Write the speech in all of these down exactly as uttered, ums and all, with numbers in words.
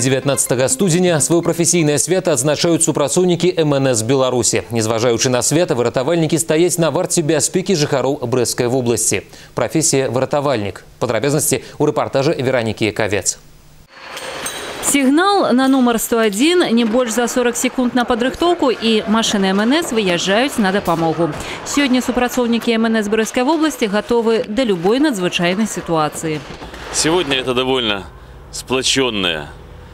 дзевятнаццатага студзеня сваё прафесійнае свята адзначаюць супрацоўнікі эм эн эс Беларусі. Незважаючы на свята, выратавальнікі стаяць на варце бяспекі жыхароў Брэсцкай вобласці. Прафесія выратавальнік. Падрабязнасці ў рэпартажы Веранікі Якавец. Сигнал на номер сто один, не больше за сорок секунд на подрыхтовку, и машины эм эн эс выезжают на допомогу. Сегодня супрацоўнікі эм эн эс Брестской области готовы до любой надзвычайной ситуации. Сегодня это довольно сплоченная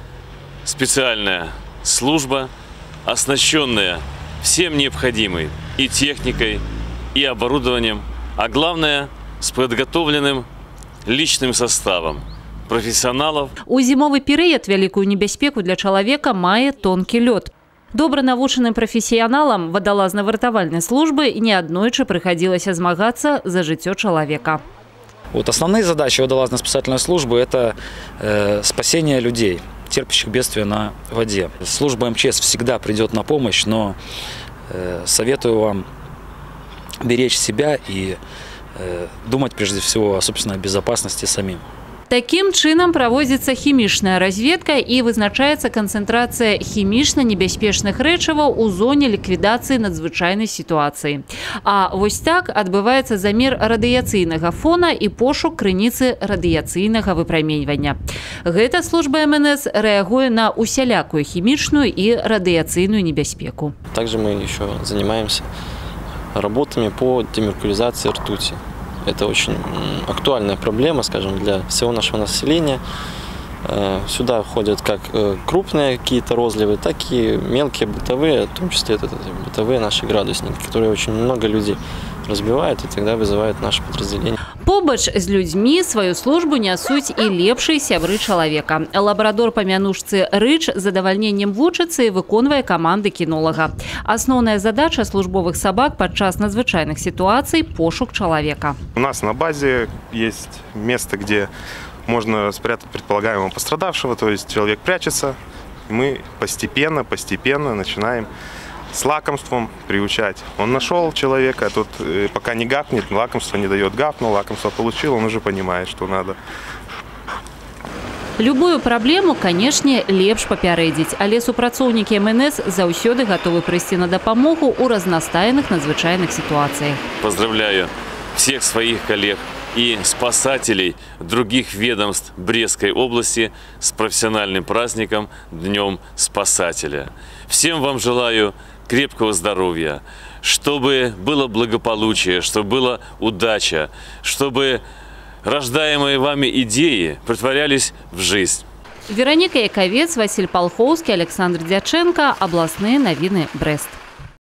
специальная служба, оснащенная всем необходимой и техникой, и оборудованием, а главное с подготовленным личным составом профессионалов. У зимовый перыяд вялікую небяспеку для человека мае тонкий лед. Добра навучаным профессионалам водолазно-выратавальной службы неаднойчы приходилось змагаться за жыццё человека. Вот основные задачи водолазно-спасательной службы – это э, спасение людей, терпящих бедствия на воде. Служба эм че эс всегда придет на помощь, но э, советую вам беречь себя и э, думать прежде всего о собственной безопасности самим. Таким чином проводится химичная разведка и вызначается концентрация химично-небяспечных рэчываў у зоне ликвидации надзвычайной ситуации. А вось так отбывается замер радыяцыйнага фона и пошук крыніцы радыяцыйнага выпраменьвання. Гэта служба эм эн эс реагует на усялякую химичную и радыяцыйную небяспеку. Также мы еще занимаемся работами по демеркуризации ртути. Это очень актуальная проблема, скажем, для всего нашего населения. Сюда входят как крупные какие-то розливы, так и мелкие бытовые, в том числе это бытовые наши градусники, которые очень много людей разбивают и тогда вызывают наше подразделение. Побач з людьми свою службу нясуць і лепшыя сябры чалавека. Лабрадор па мянушцы Рыч з задавальненнем вучыцца і выконвае каманды кінолага. Асноўная задача службовых собак падчас надзвычайных ситуаций – пошук человека. У нас на базе есть место, где можно спрятать предполагаемого пострадавшего, то есть человек прячется, мы постепенно, постепенно начинаем с лакомством приучать. Он нашел человека, тот пока не гавкнет, лакомство не дает, гавкнул, лакомство получил, он уже понимает, что надо. Любую проблему, конечно, лепш папярэдзіць, але супрацоўнікі эм эн эс заўсёды готовы прыйсці на дапамогу ў разнастайных надзвычайных ситуациях. Поздравляю всех своих коллег и спасателей других ведомств Брестской области с профессиональным праздником Днем Спасателя. Всем вам желаю крепкого здоровья, чтобы было благополучие, чтобы была удача, чтобы рождаемые вами идеи претворялись в жизнь. Вероника Яковец, Василь Полховский, Александр Дяченко. Областные новины Брест.